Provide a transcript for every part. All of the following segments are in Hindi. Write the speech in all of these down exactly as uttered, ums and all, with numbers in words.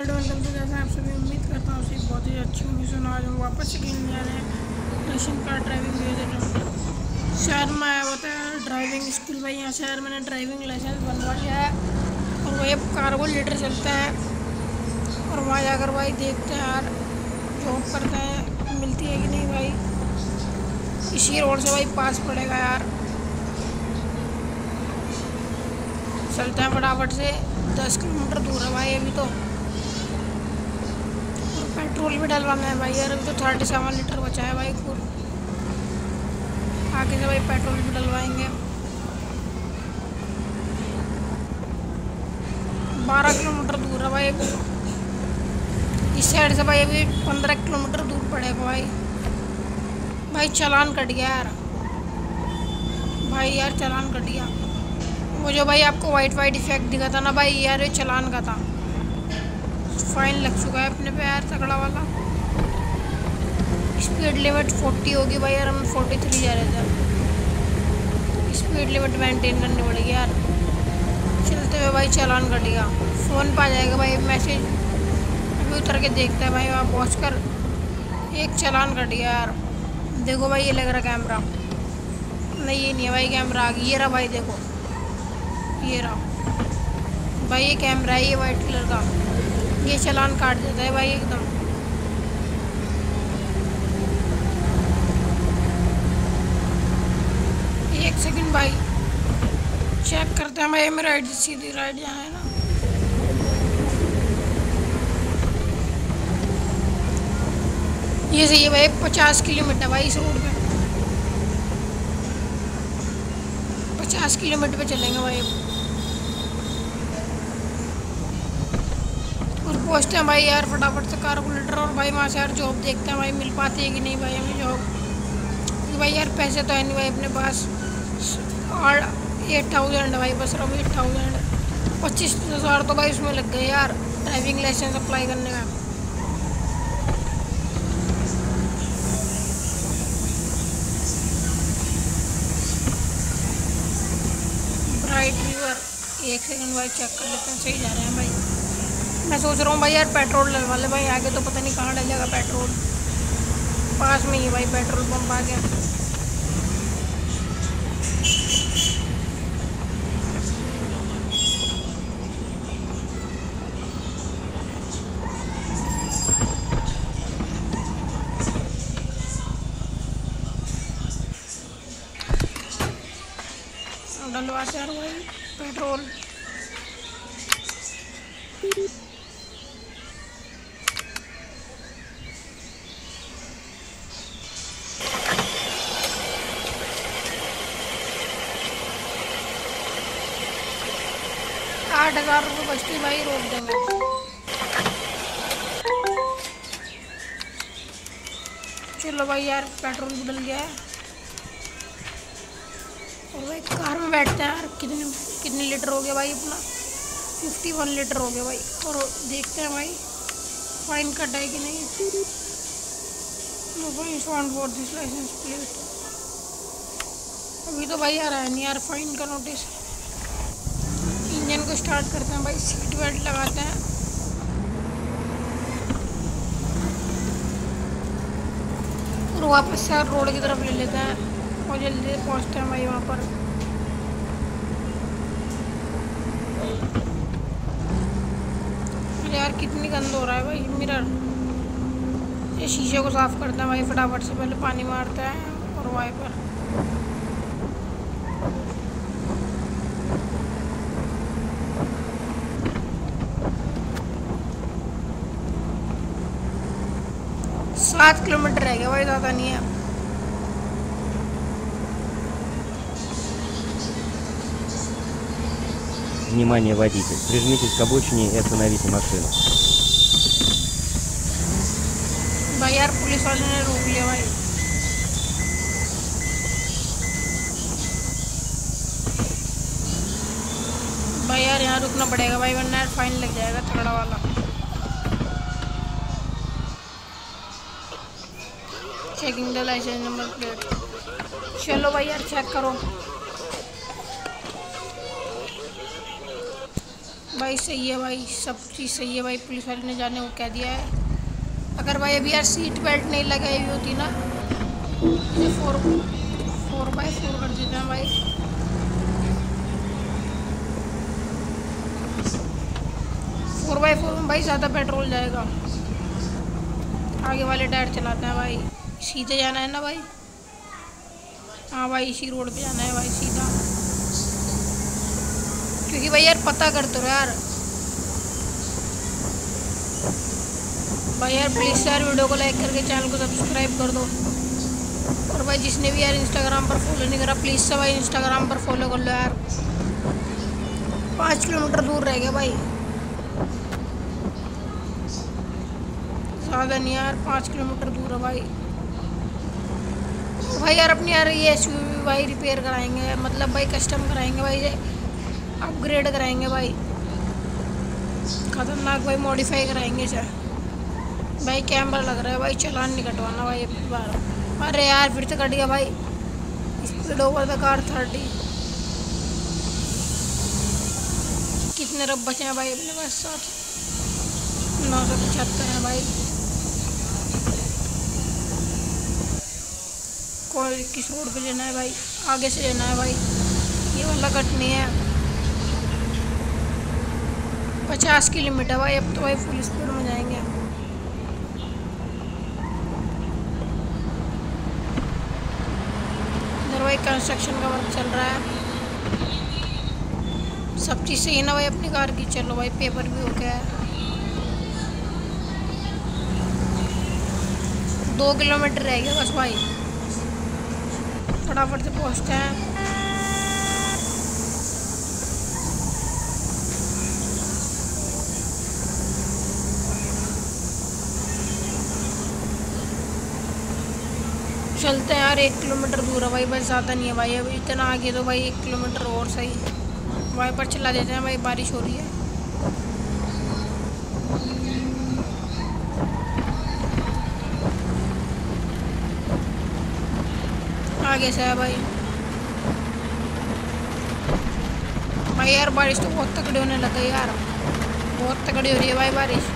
वेलकम तो जैसे आप सभी उम्मीद करता हूँ उसे बहुत ही अच्छी होंगी। सुना आज हम वापस से खेलने जा रहे हैं रेशन कार ड्राइविंग में। शहर में आया होता है ड्राइविंग स्कूल भाई। यहाँ शहर मैंने ड्राइविंग लाइसेंस बनवा लिया है और वही अब कार को लीटर चलता है और वहाँ जाकर भाई देखते हैं यार जॉब करते हैं मिलती है कि नहीं भाई। इसी रोड से भाई पास पड़ेगा यार। चलते हैं फटाफट से, दस किलोमीटर दूर है भाई अभी तो। और पेट्रोल भी डलवाना है भाई यार। अभी तो थर्टी सेवन लीटर बचा है भाई पूरा। आगे से भाई पेट्रोल भी डलवाएंगे। बारह किलोमीटर दूर है भाई अभी। इस साइड से भाई अभी पंद्रह किलोमीटर दूर पड़ेगा भाई। भाई चालान कट गया यार। भाई यार चालान कट गया। वो जो भाई आपको वाइट वाइट इफेक्ट दिखा था ना भाई यार, ये चालान का था। फाइन लग चुका है अपने पे यार तगड़ा वाला। स्पीड लिमिट फोर्टी होगी भाई यार, हम फोर्टी थ्री जा रहे थे। स्पीड लिमिट मेंटेन करनी पड़ेगी यार। चलते हुए भाई चालान कटेगा। फ़ोन पर आ जाएगा भाई मैसेज। अभी उतर के देखते हैं भाई वहाँ पहुँच कर। एक चालान कट गया यार। देखो भाई ये लग रहा कैमरा। नहीं ये नहीं है भाई, कैमरा आ गई। ये रहा भाई, देखो ये रहा भाई। ये कैमरा है, ये वाइट कलर का। ये चालान काट देता है भाई एकदम। एक सेकंड भाई चेक करते हैं भाई। मेरा राइट सीधी राइट जहाँ है ना, ये सही है भाई। पचास किलोमीटर भाई इस रोड पे। पचास किलोमीटर पे चलेंगे भाई और पहुँचते हैं भाई यार फटाफट से कारपोरेटर। और भाई वहाँ से यार जॉब देखते हैं भाई मिल पाती है कि नहीं भाई हमें जॉब। क्योंकि भाई यार पैसे तो है नहीं भाई अपने पास। और एट थाउजेंड भाई बस रहा एट थाउजेंड पच्चीस हज़ार तो भाई उसमें लग गए यार ड्राइविंग लाइसेंस अप्लाई करने में। ब्राइट रिवर, एक सेकंड भाई चेक कर लेते हैं सही जा रहे हैं भाई। मैं सोच रहा हूँ भाई यार पेट्रोल डलवा ले भाई। आगे तो पता नहीं कहाँ डलेगा पेट्रोल। पास में ही भाई पेट्रोल पंप आ गया। डलवाते यार भाई पेट्रोल। आठ हजार रुपये बचती भाई, रोक देंगे। चलो भाई यार पेट्रोल बदल गया है और भाई कार में बैठते हैं यार। कितने कितने लीटर हो गया भाई अपना? फिफ्टी वन लीटर हो गया भाई। और देखते हैं भाई फाइन कट है कि नहीं। No fine want for this licence plate. अभी तो भाई आ रहा है नहीं यार फाइन का नोटिस। इंजन को स्टार्ट करते हैं भाई, सीट बेल्ट लगाते हैं और वापस से रोड की तरफ ले लेते हैं और जल्दी से पहुंचते हैं भाई वहाँ पर। अरे यार कितनी गंद हो रहा है भाई मिरर। ये शीशे को साफ करते हैं भाई फटाफट से। पहले पानी मारते हैं और वाइपर। सात किलोमीटर रह गया भाई, ज़्यादा नहीं है। Внимание, водитель! Прижмитесь к обочине и остановите машину. भाई यार पुलिस वाले ने रोक लिया भाई। भाई यार यहाँ रुकना पड़ेगा भाई वरना यार फाइन लग जाएगा तगड़ा वाला। Checking the licence number plate. चलो भाई यार चेक करो। भाई सही है भाई, सब चीज़ सही है भाई। पुलिस वाले ने जाने को कह दिया है। अगर भाई अभी यार सीट बेल्ट नहीं लगाई हुई होती ना, तो फोर फोर बाई फोर कर देते हैं भाई। फोर बाई फोर में भाई ज़्यादा पेट्रोल जाएगा। आगे वाले टायर चलाते हैं भाई। सीधे जाना है ना भाई? हाँ भाई, इसी रोड पे जाना है भाई सीधा। क्योंकि भाई यार पता कर दो यार भाई यार, प्लीज़ यार वीडियो को लाइक करके चैनल को सब्सक्राइब कर दो। और भाई जिसने भी यार इंस्टाग्राम पर फॉलो नहीं करा, प्लीज़ से भाई इंस्टाग्राम पर फॉलो कर लो यार। पाँच किलोमीटर दूर रह गया भाई, ज़्यादा नहीं यार, पाँच किलोमीटर दूर है भाई। भाई यार अपनी यार ये एस यू वी भाई रिपेयर कराएंगे, मतलब भाई कस्टम कराएंगे भाई, अपग्रेड कराएंगे भाई, ख़तरनाक भाई मॉडिफाई कराएंगे इसे भाई। कैमरा लग रहा है भाई, चालान नहीं कटवाना भाई अब की बार। अरे यार फिर से कट गया भाई। Speed over the car thirty. कितने रब बचे हैं भाई अपने पास? साथ नौ सौ पचहत्तर है भाई। कौन किस रोड पे लेना है भाई? आगे से लेना है भाई, ये वाला कट नहीं है। पचास की लिमिट है भाई, अब तो भाई फुल स्पीड में जाएंगे। इधर भाई कंस्ट्रक्शन का वर्क चल रहा है। सब चीज़ सही है ना भाई अपनी कार की? चलो भाई पेपर भी हो गया है। दो किलोमीटर रह गया बस भाई, फटाफट से पहुँचते हैं। चलते हैं यार, एक किलोमीटर दूर है भाई, बस ज़्यादा नहीं है भाई। अभी इतना आगे तो भाई एक किलोमीटर और सही। वाइपर चला देते हैं भाई, बारिश हो रही है। आगे से है भाई। भाई यार बारिश तो बहुत तगड़ी होने लग गई यार, बहुत तगड़ी हो रही है भाई बारिश।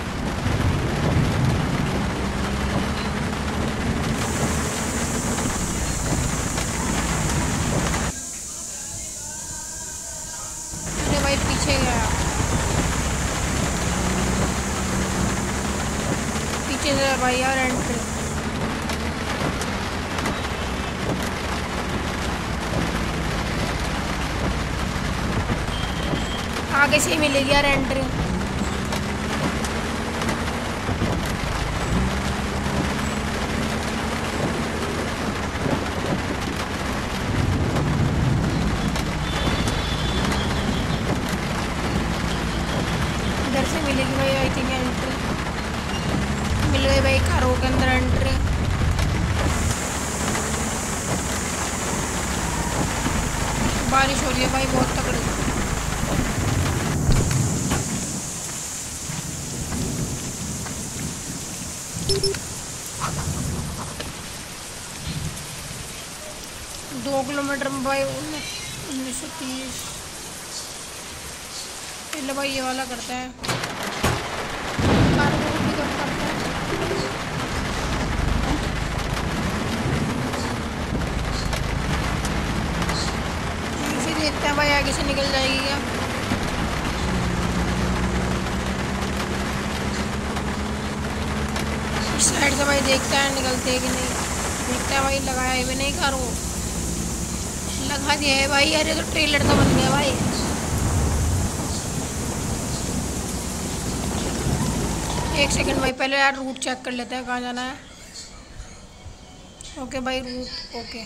अरे भाई पीछे गया, पीछे से भाई यार एंट्री। आगे से ही मिलेगी यार एंट्री। इधर से मिलेगी भाई आई थिंक एंट्री। मिल गई भाई कारों के अंदर एंट्री। बारिश हो रही है भाई बहुत तगड़ी। दो किलोमीटर में भाई उन्नीस सौ तीस। पहले भाई ये वाला करते हैं, कार को भी कम करते हैं। फिर देखते हैं भाई आगे से निकल जाएगी क्या। इस साइड से भाई देखते हैं निकलते है कि नहीं। देखते हैं भाई, लगाया भी नहीं कार को, लगा दिया है भाई। अरे तो ट्रेलर तो बन गया भाई। एक सेकंड भाई, पहले यार रूट चेक कर लेते हैं कहाँ जाना है। ओके भाई रूट ओके।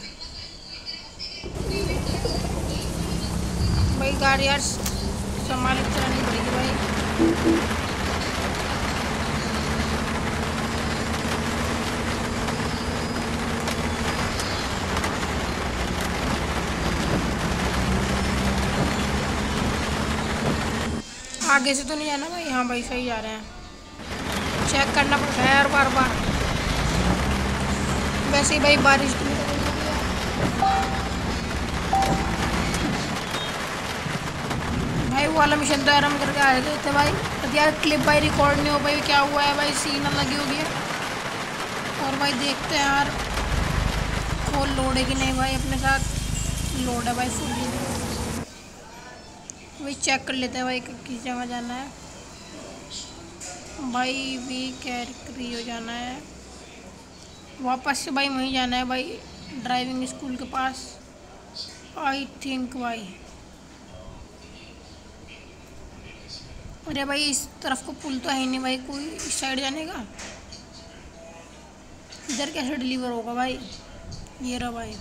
भाई गाड़ी यार संभाल के चलानी पड़ेगी भाई। आगे से तो नहीं जाना भाई? हाँ भाई सही जा रहे हैं। चेक करना पड़ता है यार बार बार। वैसे ही भाई बारिश भी भाई वो वाला मिशन तो यार हम करके आ गए थे भाई। अब यार क्लिप भाई रिकॉर्ड नहीं हो पाई, क्या हुआ है भाई, सीन लगी होगी है। और भाई देखते हैं यार खोल लोड है कि नहीं भाई, अपने साथ लोड है भाई फुल। भाई चेक कर लेते हैं भाई किस जगह जाना है भाई। वी कैरियो जाना है वापस से भाई, वहीं जाना है भाई ड्राइविंग स्कूल के पास आई थिंक भाई। अरे भाई इस तरफ को पुल तो है ही नहीं भाई, कोई इस साइड जाने का। इधर कैसे डिलीवर होगा भाई, ये रहा भाई।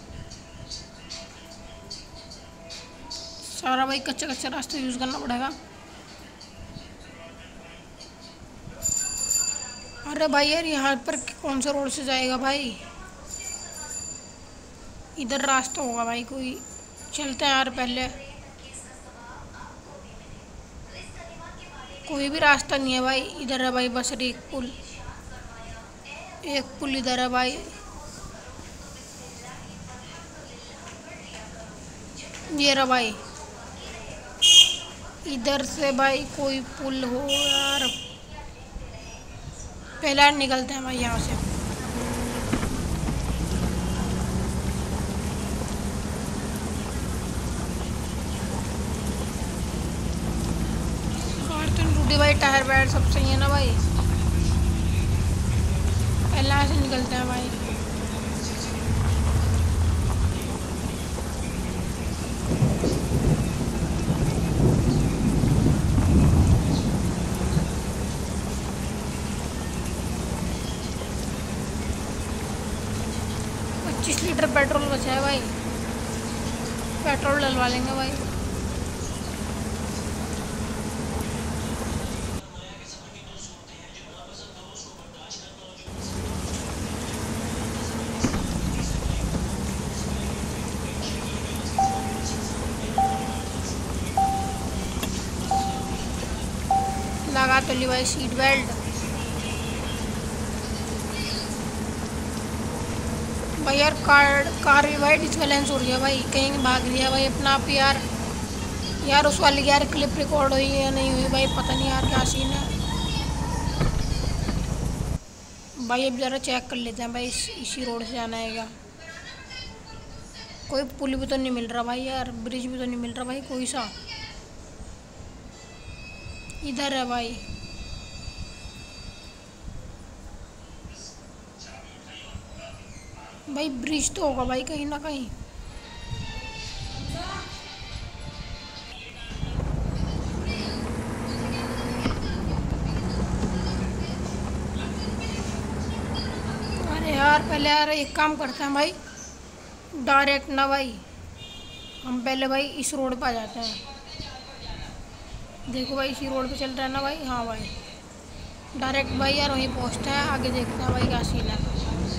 सारा भाई कच्चा कच्चा रास्ता यूज़ करना पड़ेगा। अरे भाई यार यहाँ पर कौन सा रोड से जाएगा भाई, इधर रास्ता होगा भाई कोई। चलते हैं यार पहले, कोई भी रास्ता नहीं है भाई। इधर है भाई बस एक पुल, एक पुल इधर है भाई। ये रहा भाई, इधर से भाई कोई पुल हो यार। पहले निकलते हैं भाई यहाँ से। कार तो टूटी भाई, टायर वायर सब सही है ना भाई। पहले यहाँ से निकलते हैं भाई। पच्चीस लीटर पेट्रोल बचा है भाई, पेट्रोल डलवा लेंगे भाई। लगा तो ली भाई सीट बेल्ट। भाई यार कार कार भी भाई डिसबैलेंस हो रही है भाई, कहीं भाग लिया भाई अपना आप यार। यार उस वाली यार क्लिप रिकॉर्ड हुई या नहीं हुई भाई, पता नहीं यार क्या सीन है भाई। अब ज़रा चेक कर लेते हैं भाई, इस, इसी रोड से जाना है क्या। कोई पुल भी तो नहीं मिल रहा भाई यार, ब्रिज भी तो नहीं मिल रहा भाई कोई सा। इधर है भाई, भाई ब्रिज तो होगा भाई कहीं ना कहीं। अरे यार पहले यार एक काम करते हैं भाई, डायरेक्ट ना भाई हम पहले भाई इस रोड पर आ जाते हैं। देखो भाई इसी रोड पे चल रहा है ना भाई। हाँ भाई डायरेक्ट भाई यार वहीं पहुँचते हैं, आगे देखते हैं भाई क्या सीन है।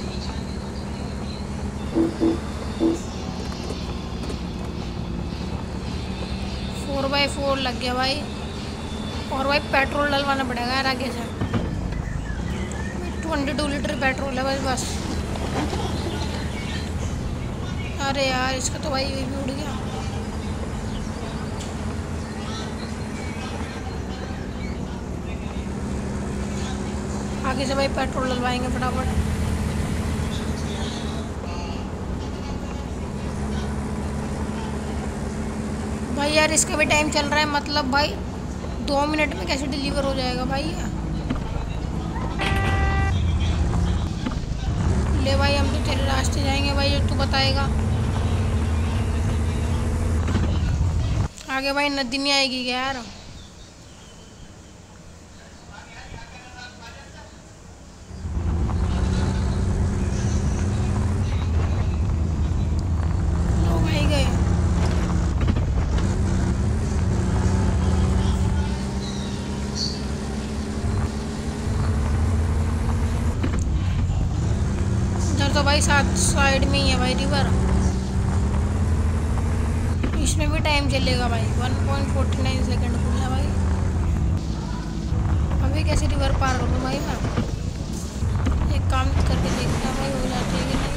फोर बाई फोर लग गया भाई। और भाई पेट्रोल डलवाना पड़ेगा यार आगे से। ट्वेंटी टू लीटर पेट्रोल है भाई बस। अरे यार इसका तो भाई ये भी उड़ गया। आगे से भाई पेट्रोल डलवाएंगे फटाफट। भाई यार इसका भी टाइम चल रहा है, मतलब भाई दो मिनट में कैसे डिलीवर हो जाएगा भाई यार। ले भाई हम तो तेरे रास्ते जाएंगे भाई, जो तू बताएगा। आगे भाई नदी नहीं आएगी क्या यार। लो भाई गए। इधर तो भाई साथ साइड में ही है भाई रिवर, इसमें भी टाइम चलेगा भाई। One point forty nine second खुलना भाई। अभी कैसे रिवर पार कर दूँ भाई मैं। एक काम करके देखता हूँ भाई हो जाती है कि नहीं।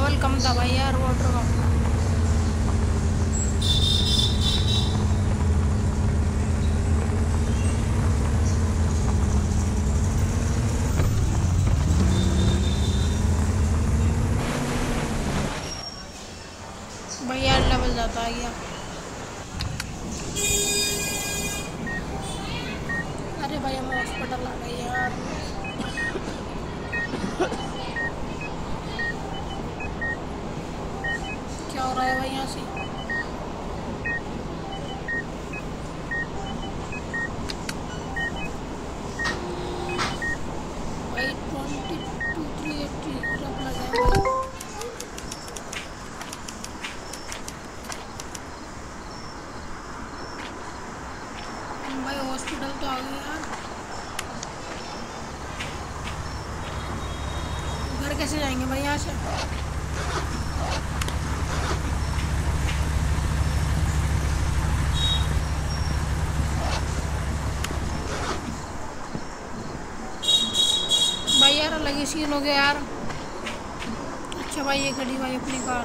लेवल कम था भाई यार वाटर का। भाई यार लेवल ज़्यादा आ गया। अरे भाई हम हॉस्पिटल आ गए यार। क्या हो रहा है भाई यहाँ से? भाई twenty two three eighty rough लगा है भाई। भाई हॉस्पिटल तो आ गए यार। घर कैसे जाएंगे भाई यहाँ से? भाई यार अलग ही सीन हो गया यार। अच्छा भाई ये खड़ी भाई अपनी कार।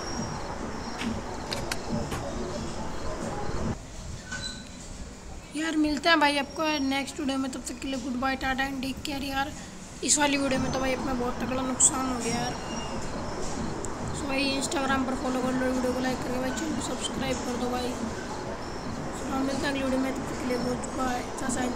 यार मिलते हैं भाई आपको नेक्स्ट वीडियो में, तब तक के लिए goodbye tata and take care यार। इस वाली वीडियो में तो भाई अपना बहुत तगड़ा नुकसान हो गया यार। सो भाई इंस्टाग्राम पर फॉलो कर लो, वीडियो को लाइक करके भाई चैनल को सब्सक्राइब कर दो भाई। सो मिलते हैं अगली वीडियो में, तब तक के लिए गुड बाय।